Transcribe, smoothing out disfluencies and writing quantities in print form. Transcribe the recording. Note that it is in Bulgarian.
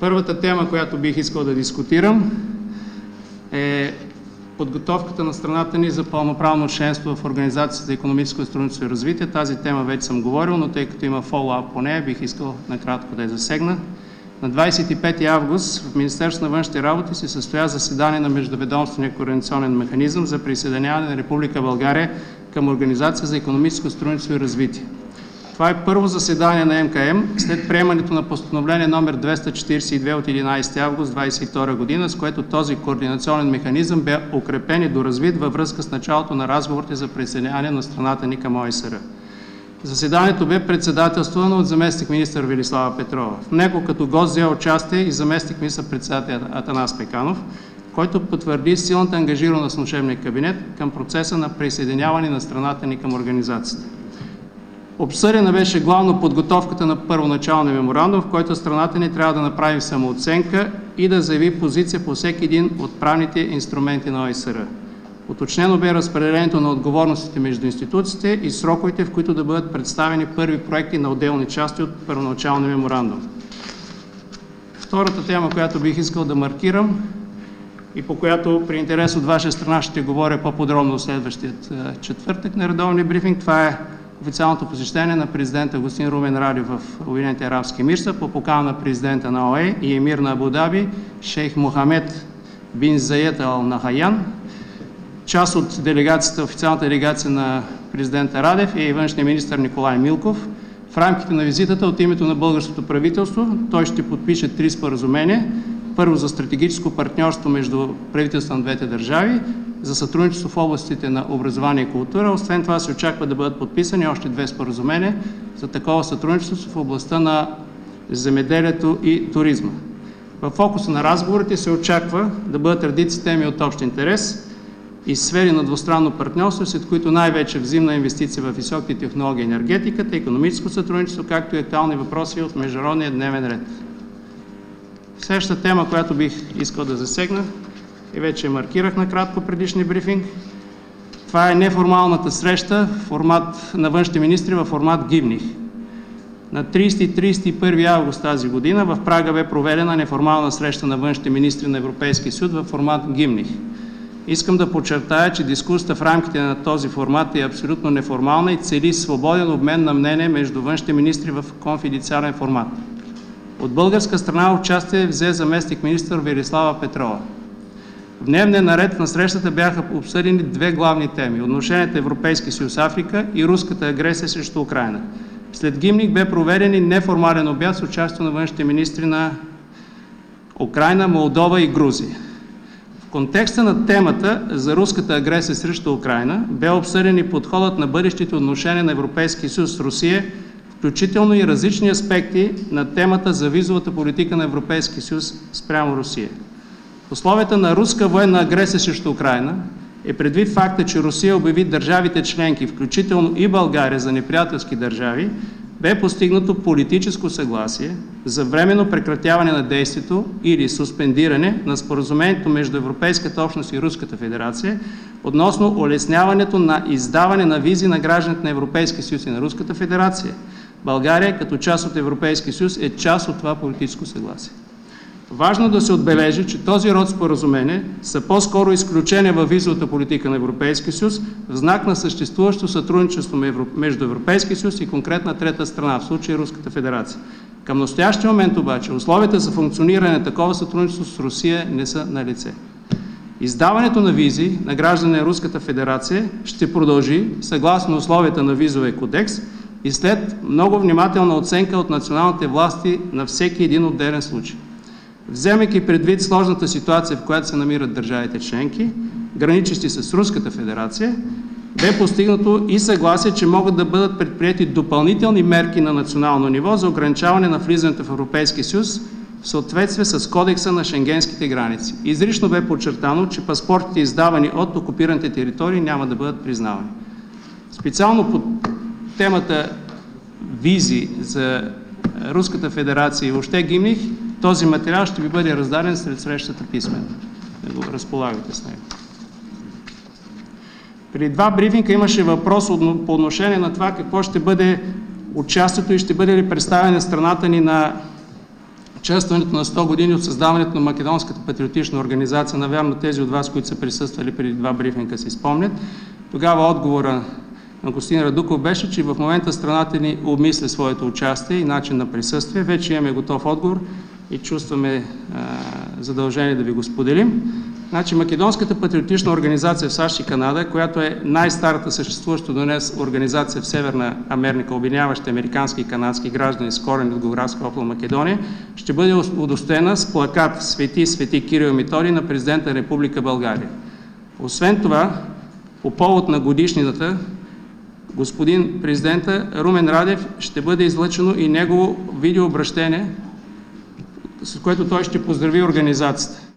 Първата тема, която бих искал да дискутирам, е подготовката на страната ни за пълноправно членство в Организацията за икономическо сътрудничество и развитие. Тази тема вече съм говорил, но тъй като има фоллоуап по нея, бих искал накратко да я засегна. На 25 август в Министерството на външните работи се състоя заседание на Междуведомствения координационен механизъм за присъединяване на Република България към Организация за икономическо сътрудничество и развитие. Това е първо заседание на МКМ след приемането на постановление номер 242 от 11 август 2022 година, с което този координационен механизъм бе укрепен и доразвит във връзка с началото на разговорите за присъединяване на страната ни към ОИСР. Заседанието бе председателствано от заместник-министър Велислава Петрова. В него като гост взе участие и заместник-министър-председател Атанас Пеканов, който потвърди силната ангажираност на служебния кабинет към процеса на присъединяване на страната ни към организацията. Обсъдена беше главно подготовката на първоначалния меморандум, в който страната ни трябва да направи самооценка и да заяви позиция по всеки един от правните инструменти на ОИСР. Уточнено бе разпределението на отговорностите между институциите и сроковете, в които да бъдат представени първи проекти на отделни части от първоначалния меморандум. Втората тема, която бих искал да маркирам и по която при интерес от ваша страна ще говоря по-подробно в следващият четвъртък на редовния брифинг, това е официалното посещение на президента Гостин Румен Радев в Обединените арабски емирства по покана на президента на ОАЕ и емир на Абу Даби шейх Мохамед бин Заед Ал Нахаян. Част от делегацията, официалната делегация на президента Радев и външния министър Николай Милков. В рамките на визитата от името на българското правителство той ще подпише 3 споразумения. Първо за стратегическо партньорство между правителствата на двете държави, за сътрудничество в областите на образование и култура. Освен това се очаква да бъдат подписани още 2 споразумения за такова сътрудничество в областта на земеделието и туризма. В фокуса на разговорите се очаква да бъдат редици теми от общ интерес и сфери на двустранно партньорство, след които най-вече взаимна инвестиция в високи технологии, енергетиката, икономическо сътрудничество, както и актуални въпроси от международния дневен ред. Следващата тема, която бих искал да засегна, и вече маркирах накратко предишния брифинг, това е неформалната среща формат на външните министри във формат Гимних. На 30 и 31 август тази година в Прага бе проведена неформална среща на външните министри на Европейския съюз във формат Гимних. Искам да подчертая, че дискусията в рамките на този формат е абсолютно неформална и цели свободен обмен на мнение между външните министри в конфиденциален формат. От българска страна участие взе заместник-министър Велислава Петрова. В дневния наред на срещата бяха обсъдени 2 главни теми – отношенията Европейски съюз Африка и руската агресия срещу Украйна. След Гимних бе проведен и неформален обяд с участие на външните министри на Украйна, Молдова и Грузия. В контекста на темата за руската агресия срещу Украйна бе обсъден и подходът на бъдещите отношения на Европейския съюз с Русия, включително и различни аспекти на темата за визовата политика на Европейския съюз спрямо Русия. В условията на руска военна агресия срещу Украйна е предвид факта, че Русия обяви държавите членки, включително и България, за неприятелски държави, бе постигнато политическо съгласие за временно прекратяване на действието или суспендиране на споразумението между Европейската общност и Руската федерация относно улесняването на издаване на визи на гражданите на Европейския съюз и на Руската федерация. България, като част от Европейския съюз, е част от това политическо съгласие. Важно да се отбележи, че този род споразумения са по-скоро изключение във визовата политика на Европейския съюз в знак на съществуващо сътрудничество между Европейския съюз и конкретна трета страна, в случая Руската федерация. Към настоящия момент обаче условията за функциониране на такова сътрудничество с Русия не са налице. Издаването на визи на граждани на Руската федерация ще продължи съгласно условията на визовия кодекс и след много внимателна оценка от националните власти на всеки един отделен случай. Вземайки предвид сложната ситуация, в която се намират държавите членки, граничещи с Руската федерация, бе постигнато и съгласие, че могат да бъдат предприети допълнителни мерки на национално ниво за ограничаване на влизането в Европейския съюз в съответствие с кодекса на шенгенските граници. Изрично бе подчертано, че паспортите, издавани от окупираните територии, няма да бъдат признавани. Специално по темата визи за Руската федерация и въобще Гимних, този материал ще ви бъде раздаден след срещата писмено. Да го разполагате с него. При 2 брифинга имаше въпрос по отношение на това какво ще бъде участието и ще бъде ли представяне страната ни на честването на 100 години от създаването на Македонската патриотична организация. Навярно тези от вас, които са присъствали преди 2 брифинга, си спомнят. Тогава отговора на господин Радуков беше, че в момента страната ни обмисля своето участие и начин на присъствие. Вече имаме готов отговор и чувстваме задължение да ви го споделим. Значи, Македонската патриотична организация в САЩ и Канада, която е най-старата съществуваща до днес организация в Северна Америка, обединяваща американски и канадски граждани с корен от географска област Македония, ще бъде удостоена с плакат Свети Кирил и Методий на президента на Република България. Освен това, по повод на годишнината, господин президента Румен Радев ще бъде излъчено и негово видеообращение, с което той ще поздрави организацията.